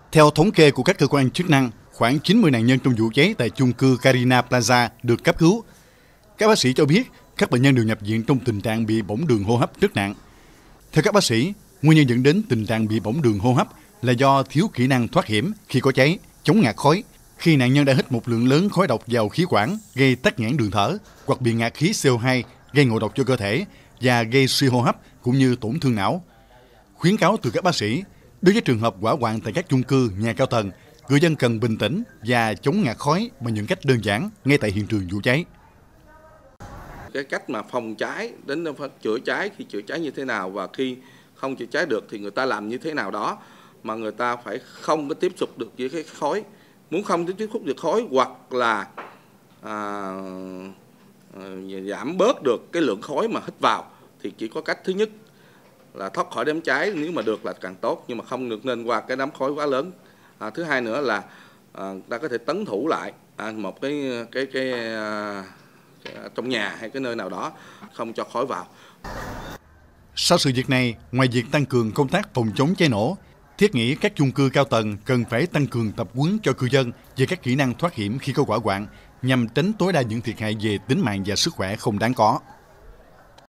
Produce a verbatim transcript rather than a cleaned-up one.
Theo thống kê của các cơ quan chức năng, khoảng chín mươi nạn nhân trong vụ cháy tại chung cư Carina Plaza được cấp cứu. Các bác sĩ cho biết các bệnh nhân đều nhập viện trong tình trạng bị bỏng đường hô hấp rất nặng. Theo các bác sĩ, nguyên nhân dẫn đến tình trạng bị bỏng đường hô hấp là do thiếu kỹ năng thoát hiểm khi có cháy, chống ngạt khói. Khi nạn nhân đã hít một lượng lớn khói độc vào khí quản, gây tắc nghẽn đường thở, hoặc bị ngạt khí xê o hai, gây ngộ độc cho cơ thể và gây suy hô hấp cũng như tổn thương não. Khuyến cáo từ các bác sĩ, đối với trường hợp hỏa hoạn tại các chung cư, nhà cao tầng, người dân cần bình tĩnh và chống ngạt khói bằng những cách đơn giản ngay tại hiện trường vụ cháy. Cái cách mà phòng cháy đến chữa cháy, khi chữa cháy như thế nào và khi không chữa cháy được thì người ta làm như thế nào đó mà người ta phải không có tiếp xúc được với cái khói. Muốn không tiếp xúc được khói hoặc là à, giảm bớt được cái lượng khói mà hít vào thì chỉ có cách thứ nhất là thoát khỏi đám cháy, nếu mà được là càng tốt, nhưng mà không được nên qua cái đám khói quá lớn. À, thứ hai nữa là à, ta có thể tấn thủ lại à, một cái cái cái à, trong nhà hay cái nơi nào đó không cho khói vào. Sau sự việc này, ngoài việc tăng cường công tác phòng chống cháy nổ, thiết nghĩ các chung cư cao tầng cần phải tăng cường tập huấn cho cư dân về các kỹ năng thoát hiểm khi có hỏa hoạn nhằm tránh tối đa những thiệt hại về tính mạng và sức khỏe không đáng có.